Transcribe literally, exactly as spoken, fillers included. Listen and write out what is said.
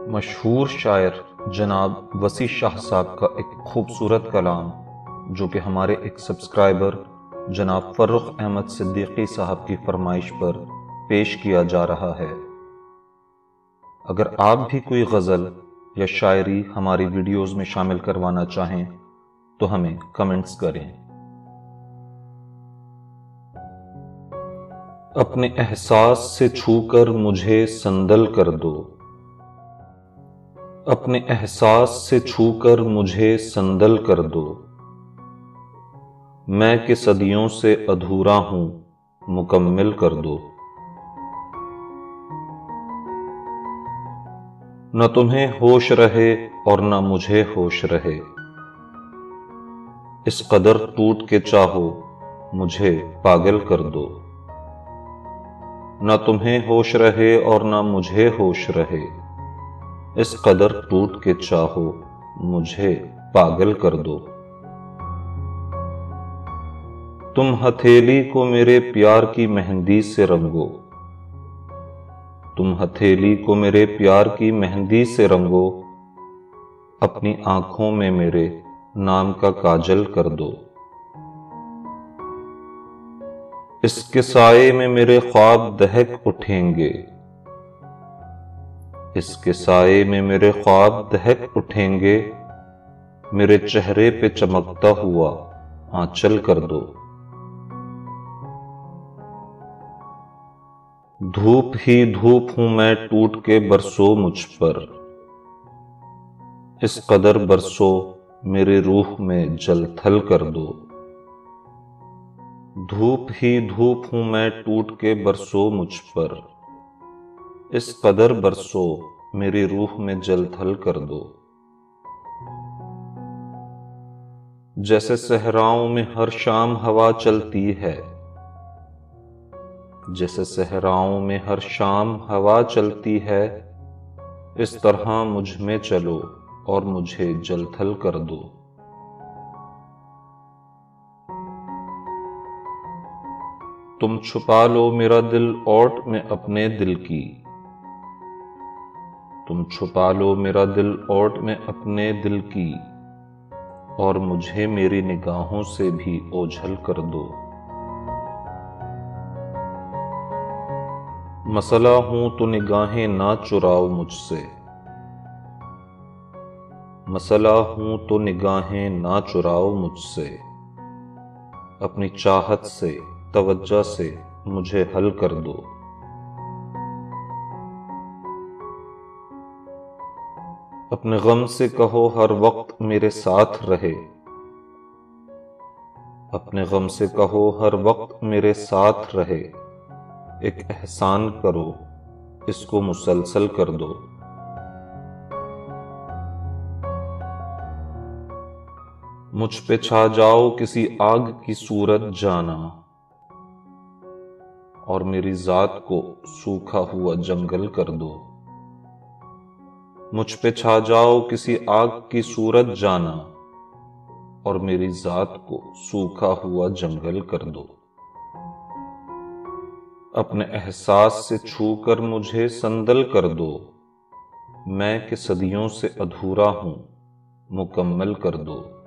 मशहूर शायर जनाब वसी शाह साहब का एक खूबसूरत कलाम जो कि हमारे एक सब्सक्राइबर जनाब फर्रुख अहमद सिद्दीकी साहब की फरमाइश पर पेश किया जा रहा है। अगर आप भी कोई गज़ल या शायरी हमारी वीडियोस में शामिल करवाना चाहें तो हमें कमेंट्स करें। अपने एहसास से छूकर मुझे संदल कर दो, अपने एहसास से छूकर मुझे संदल कर दो। मैं कि सदियों से अधूरा हूं मुकम्मल कर दो। न तुम्हें होश रहे और न मुझे होश रहे, इस कदर टूट के चाहो मुझे पागल कर दो। न तुम्हें होश रहे और न मुझे होश रहे, इस कदर टूट के चाहो मुझे पागल कर दो। तुम हथेली को मेरे प्यार की मेहंदी से रंगो, तुम हथेली को मेरे प्यार की मेहंदी से रंगो। अपनी आंखों में मेरे नाम का काजल कर दो। इसके साए में मेरे ख्वाब दहक उठेंगे, इसके साए में मेरे ख्वाब दहक उठेंगे। मेरे चेहरे पे चमकता हुआ आंचल कर दो। धूप ही धूप हूं मैं टूट के बरसो मुझ पर, इस कदर बरसो मेरे रूह में जल थल कर दो। धूप ही धूप हूं मैं टूट के बरसो मुझ पर, इस कदर बरसो मेरी रूह में जल थल कर दो। जैसे सहराओं में हर शाम हवा चलती है, जैसे सहराओं में हर शाम हवा चलती है, इस तरह मुझ में चलो और मुझे जल थल कर दो। तुम छुपा लो मेरा दिल ओट में अपने दिल की, तुम छुपा लो मेरा दिल ओट में अपने दिल की, और मुझे मेरी निगाहों से भी ओझल कर दो। मसला हूं तो निगाहें ना चुराओ मुझसे, मसला हूं तो निगाहें ना चुराओ मुझसे। अपनी चाहत से तवज्जो से मुझे हल कर दो। अपने गम से कहो हर वक्त मेरे साथ रहे, अपने गम से कहो हर वक्त मेरे साथ रहे। एक एहसान करो इसको मुसलसल कर दो। मुझ पे छा जाओ किसी आग की सूरत जाना, और मेरी जात को सूखा हुआ जंगल कर दो। मुझ पे छा जाओ किसी आग की सूरत जाना, और मेरी जात को सूखा हुआ जंगल कर दो। अपने एहसास से छूकर मुझे संदल कर दो। मैं कि सदियों से अधूरा हूं मुकम्मल कर दो।